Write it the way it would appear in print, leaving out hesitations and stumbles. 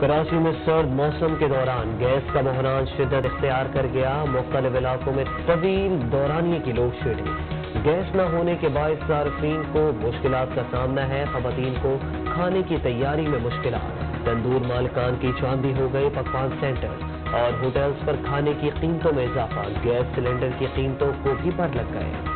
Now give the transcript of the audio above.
कराची में सर्द मौसम के दौरान गैस का बहरान शिद्दत इख्तियार कर गया। मुख्तलिफ इलाकों में तवील दौरानिये की लोड शेडिंग। गैस न होने के बायस सार्फिन को मुश्किलात का सामना है। खवातीन को खाने की तैयारी में मुश्किलात। तंदूर मालिकान की चांदी हो गए पकवान सेंटर और होटल्स पर खाने की कीमतों में इजाफा। गैस सिलेंडर की कीमतों को भी पर लग गए।